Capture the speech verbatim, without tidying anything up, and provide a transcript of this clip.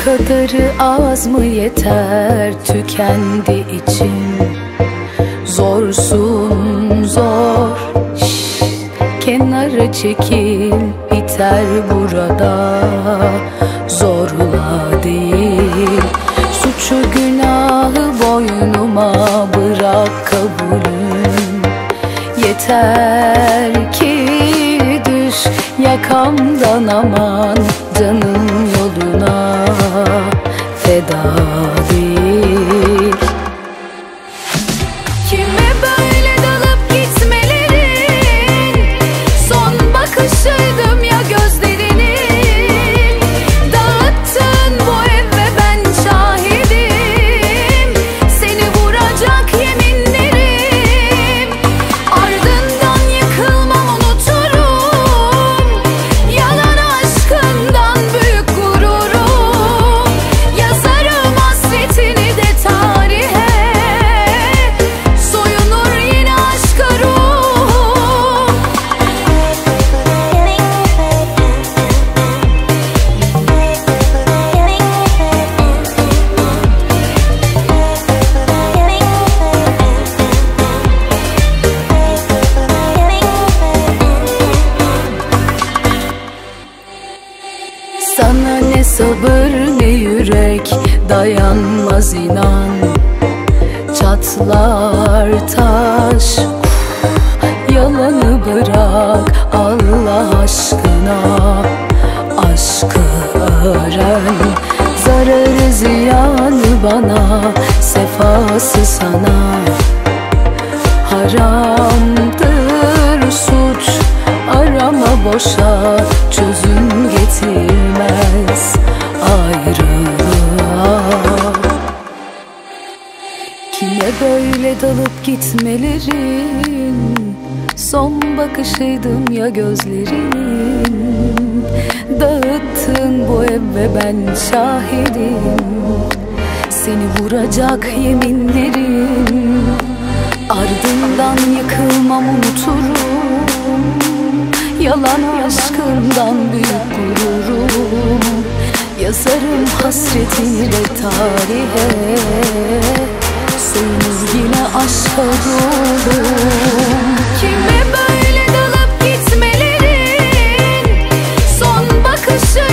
kadarı az mı yeter, tükendi içim. Zorsun zor, şş, kenara çekil, biter burada. Zorla değil, suçu günahı boynuma bırak kabulüm. Yeter ki düş yakamdan, aman canım yoluna feda değil. Kime böyle dalıp gitmelerin son bakışıydım ya gözlerinin. Dağıttın bu ev ve ben şahidim, seni vuracak yeminlerim. Ardından yıkılmam, unuturum yalan aşkından büyük gururum. Yazarım hasretini de tarihe, soyunur yine aşka ruhum. Sana ne sabır ne yürek dayanmaz inan. Çatlar taş, yalanı bırak Allah aşkına. Aşkı öğren, zararı ziyanı bana, sefası sana. Haramdır suç, arama boşa, çözüm getirmez ayrılığa. Kime böyle dalıp gitmelerin son bakışıydım ya gözlerinin. Dağıttın bu ev ve ben şahidim, seni vuracak yeminlerim. Ardından yıkılmam, unuturum yalan aşkından büyük gururum. Yazarım hasretini de tarihe, soyunur yine aşka ruhum. Kime böyle dalıp gitmelerin son bakışı